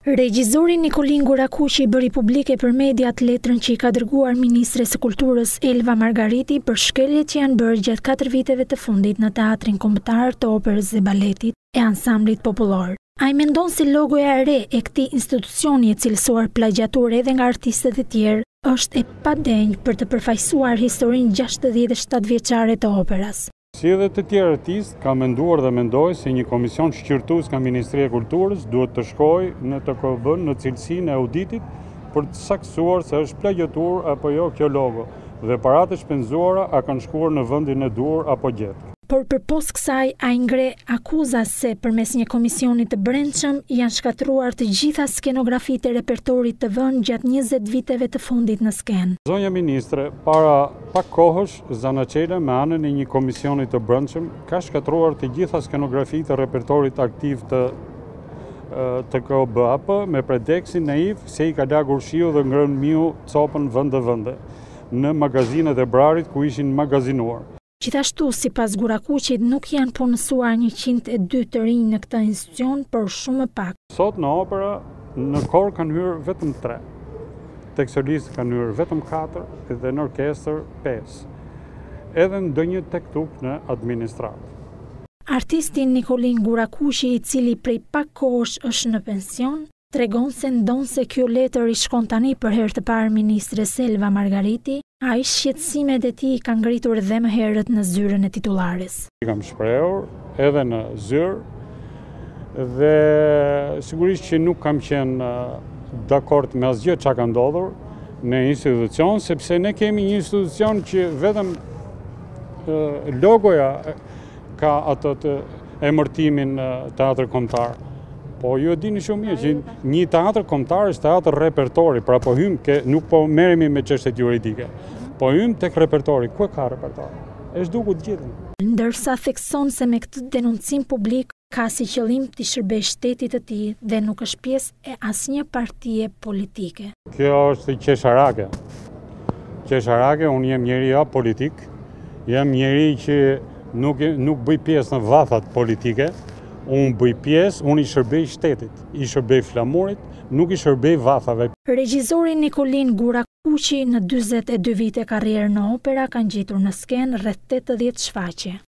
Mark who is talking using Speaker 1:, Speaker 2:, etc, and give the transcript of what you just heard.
Speaker 1: Regjisori Nikolin Gurakuqi bëri publike për mediet letrën që i ka dërguar ministres së Kulturës Elva Margariti për shkeljet që janë bërë gjatë 4 viteve të fundit në Teatrin Kombëtar të Operës dhe Baletit e Ansamblit Popullor. Ai mendon se logoja e re e këtij institucioni e cilësuar plagjiaturë edhe nga artistët e tjerë është e padenjë për të përfaqësuar historinë 67 vjeçare të Operës.
Speaker 2: Si edhe të tjerë artistë, ka menduar dhe mendoj se një komision shqyrtues nga Ministria e Kulturës duhet të shkojë në të këmbën në cilësinë e auditit për të saktuar se është plagjiaturë apo jo kjo logo dhe paratë e shpenzuara a kanë shkuar në vendin e duhur apo gjatë.
Speaker 1: Por përpos kësaj ai ngre akuza se përmes një komisioni të brendshëm janë shkatruar të gjitha skenografitë e repertorit të vënë gjatë 20 viteve të fundit në skenë.
Speaker 2: Zonja Ministre, para pak kohësh, Zanaçela me anën e një komisioni të brendshëm ka shkatruar të gjitha skenografitë e repertorit aktiv të KOBAP me preteksin naiv se i ka lagur shiu dhe ngrënë miu copën vende në magazinet e Brarit ku ishin magazinuar.
Speaker 1: Gjithashtu, sipas Gurakuqit, nuk janë punësuar 102 të rinj në këtë institucion, por shumë më pak.
Speaker 2: Sot në opera, në kor kanë hyrë vetëm 3. Tek solistë kanë hyrë vetëm 4 dhe në orkestër 5. Edhe ndonjë tek tuk në administratë.
Speaker 1: Artistin Nikolin Gurakuqi, i cili prej pak kohësh është në pension, tregon se ndon se kjo letër i shkon tani për herë të parë ministres Elva Margariti, ai shqetësimet e tij kanë ngritur edhe më herët në zyrën e titulares.
Speaker 2: I kam shprehur edhe në zyrë dhe sigurisht që nuk kam qenë dakord me asgjë çka ka ndodhur në institucion, sepse ne kemi një institucion që vetëm logoja ka atë të emërtimin Teatrin Kombëtar. Po ju e dini shumë mirë që një teatr kombëtar është teatr repertori, pra po hym nuk po merremi me çështjet juridike. Po hym tek repertori, ku ka repertori? Është zhdukur të gjithën.
Speaker 1: Ndërsa thekson se me këtë denoncim publik ka si qëllim të shërbejë shtetit të tij dhe nuk është pjesë e asnjë partie politike.
Speaker 2: Kjo është qesharake. Qesharake, unë jam njeri apolitik, jam njeri që nuk bëj pjesë në vathat politike. Unë bëj pjesë, unë i shërbej shtetit, i shërbej flamurit, nuk i shërbej vathave.
Speaker 1: Regjisori Nikolin Gurakuqi në 42 vite karrierë në opera kanë gjetur në skenë rreth 80 shfaqje.